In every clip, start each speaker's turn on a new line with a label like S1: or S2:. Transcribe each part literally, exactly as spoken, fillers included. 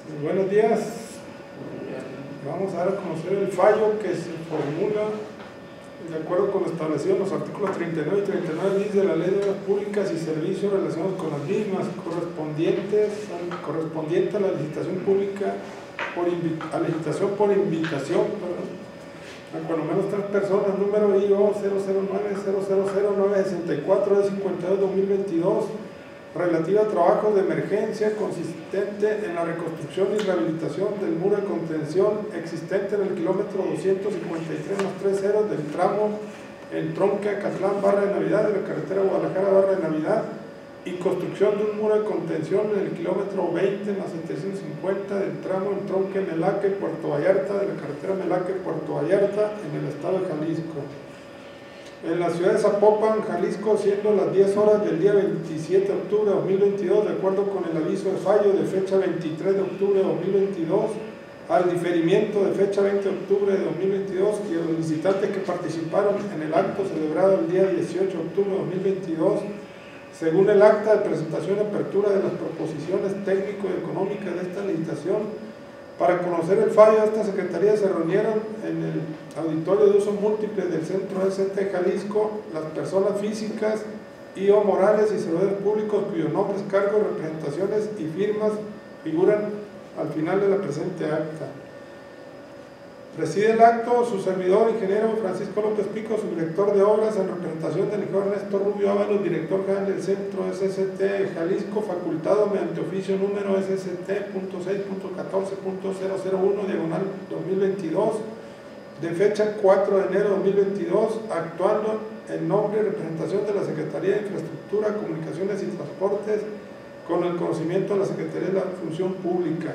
S1: Buenos días. Vamos a dar a conocer el fallo que se formula de acuerdo con lo establecido en los artículos treinta y nueve y treinta y nueve bis de la Ley de Obras Públicas y Servicios relacionados con las mismas, correspondientes correspondiente a la licitación pública por a licitación por invitación, perdón, a cuando menos tres personas, número I O cero cero nueve cero cero cero nueve seis cuatro de cincuenta y dos dos mil veintidós, relativa a trabajos de emergencia consistente en la reconstrucción y rehabilitación del muro de contención existente en el kilómetro doscientos cincuenta y tres más tres ceros del tramo Entronque Acatlán barra de Navidad de la carretera Guadalajara barra de Navidad y construcción de un muro de contención en el kilómetro veinte más setecientos cincuenta del tramo Entronque Melaque Puerto Vallarta de la carretera Melaque Puerto Vallarta en el estado de Jalisco. En la ciudad de Zapopan, Jalisco, siendo las diez horas del día veintisiete de octubre de dos mil veintidós, de acuerdo con el aviso de fallo de fecha veintitrés de octubre de dos mil veintidós, al diferimiento de fecha veinte de octubre de dos mil veintidós y a los visitantes que participaron en el acto celebrado el día dieciocho de octubre de dos mil veintidós, según el acta de presentación y apertura de las proposiciones técnico y económicas de esta licitación. Para conocer el fallo, esta secretaría se reunieron en el auditorio de uso múltiple del Centro S T Jalisco las personas físicas y o morales y servidores públicos cuyos nombres, cargos, representaciones y firmas figuran al final de la presente acta. Preside el acto su servidor, ingeniero Francisco López Pico, subdirector de obras, en representación del ingeniero Ernesto Rubio Ábalos, director general del Centro S S T Jalisco, facultado mediante oficio número S S T punto seis punto catorce punto cero cero uno, diagonal dos mil veintidós, de fecha cuatro de enero de dos mil veintidós, actuando en nombre y representación de la Secretaría de Infraestructura, Comunicaciones y Transportes, con el conocimiento de la Secretaría de la Función Pública.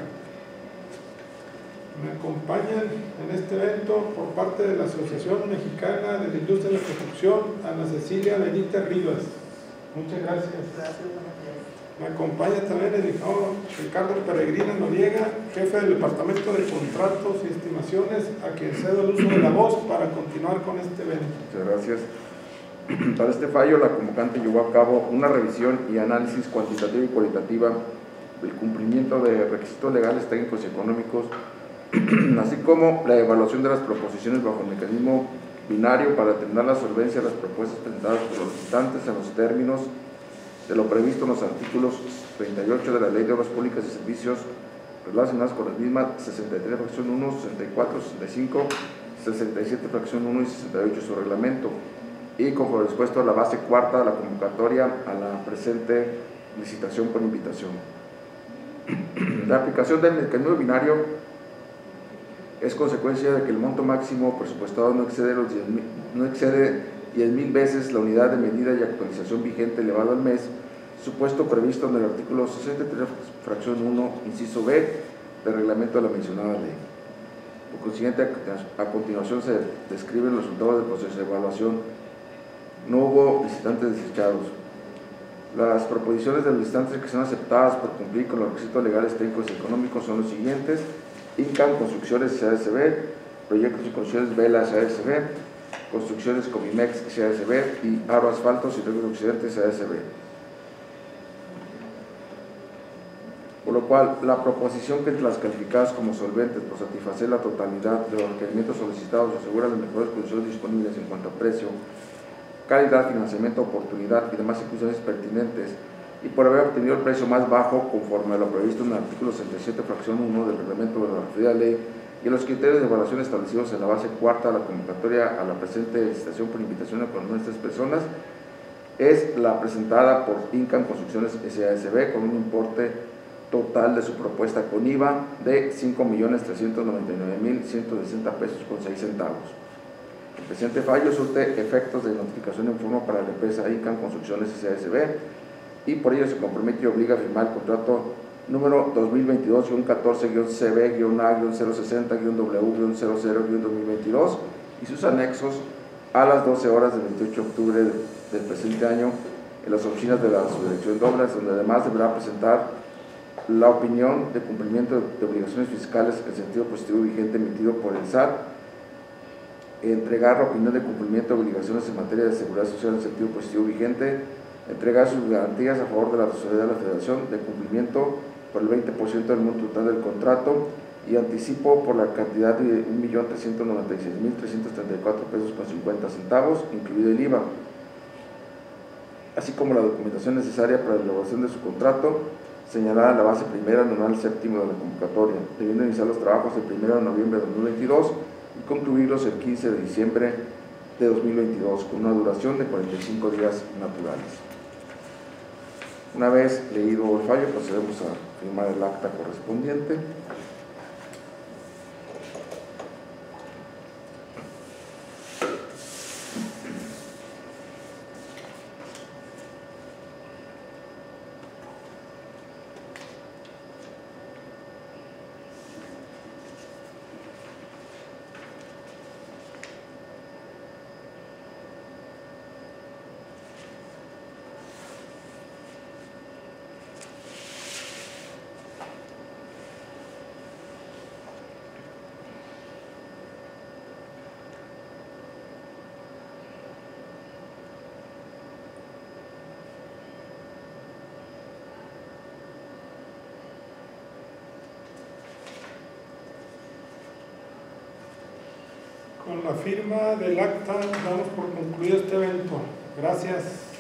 S1: Me acompañan en este evento por parte de la Asociación Mexicana de la Industria de la Construcción, Ana Cecilia Benítez Rivas. Muchas gracias. Me acompaña también el ingeniero Ricardo Peregrina Noriega, jefe del Departamento de Contratos y Estimaciones, a quien cedo el uso de la voz para continuar con este evento.
S2: Muchas gracias. Para este fallo, la convocante llevó a cabo una revisión y análisis cuantitativa y cualitativa del cumplimiento de requisitos legales, técnicos y económicos, así como la evaluación de las proposiciones bajo el mecanismo binario para determinar la solvencia de las propuestas presentadas por los licitantes en los términos de lo previsto en los artículos treinta y ocho de la Ley de Obras Públicas y Servicios relacionados con las mismas, sesenta y tres fracción uno, sesenta y cuatro, sesenta y cinco, sesenta y siete fracción uno y sesenta y ocho su reglamento, y conforme dispuesto a la base cuarta de la convocatoria a la presente licitación por invitación. La aplicación del mecanismo binario es consecuencia de que el monto máximo presupuestado no excede los diez mil, no excede diez mil veces la unidad de medida y actualización vigente elevado al mes, supuesto previsto en el artículo sesenta y tres fracción uno, inciso B, del reglamento de la mencionada ley. Por consiguiente, a continuación se describen los resultados del proceso de evaluación. No hubo licitantes desechados. Las proposiciones de los licitantes que son aceptadas por cumplir con los requisitos legales, técnicos y económicos son los siguientes: Incan Construcciones S A S B, Proyectos y Construcciones Vela S A S B, Construcciones Comimex S A S B y Aro Asfaltos y Riegos Occidente S A S B. Por lo cual, la proposición que entre las calificadas como solventes por satisfacer la totalidad de los requerimientos solicitados asegura las mejores condiciones disponibles en cuanto a precio, calidad, financiamiento, oportunidad y demás circunstancias pertinentes, y por haber obtenido el precio más bajo conforme a lo previsto en el artículo sesenta y siete fracción uno del reglamento de la referida ley y en los criterios de evaluación establecidos en la base cuarta de la convocatoria a la presente licitación por invitación a por nuestras personas, es la presentada por Incan Construcciones S A S B con un importe total de su propuesta con I V A de cinco millones trescientos noventa y nueve mil ciento sesenta pesos con seis centavos. El presente fallo surte efectos de notificación en forma para la empresa Incan Construcciones S A S B y por ello se compromete y obliga a firmar el contrato número dos mil veintidós catorce C B A cero sesenta W cero cero dos mil veintidós y sus anexos a las doce horas del veintiocho de octubre del presente año en las oficinas de la Subdirección de Obras, donde además deberá presentar la opinión de cumplimiento de obligaciones fiscales en sentido positivo vigente emitido por el S A T, entregar la opinión de cumplimiento de obligaciones en materia de seguridad social en sentido positivo vigente, entregar sus garantías a favor de la tesorería de la Federación de cumplimiento por el veinte por ciento del monto total del contrato y anticipo por la cantidad de un millón trescientos noventa y seis mil trescientos treinta y cuatro pesos con cincuenta centavos, incluido el I V A, así como la documentación necesaria para la elaboración de su contrato, señalada en la base primera, anual séptimo de la convocatoria, debiendo iniciar los trabajos el primero de noviembre de dos mil veintidós y concluirlos el quince de diciembre de dos mil veintidós, con una duración de cuarenta y cinco días naturales. Una vez leído el fallo, procedemos a firmar el acta correspondiente.
S1: Con la firma del acta damos por concluido este evento. Gracias.